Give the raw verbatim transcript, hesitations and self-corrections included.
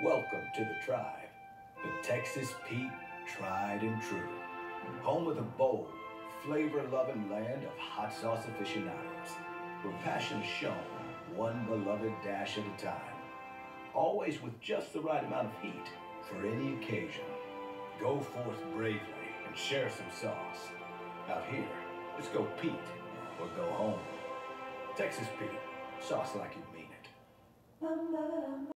Welcome to the tribe, the Texas Pete tried and true. Home of the bold, flavor-loving land of hot sauce aficionados, where passion is shown, one beloved dash at a time. Always with just the right amount of heat for any occasion. Go forth bravely and share some sauce. Out here, let's go Pete or go home. Texas Pete, sauce like you mean it.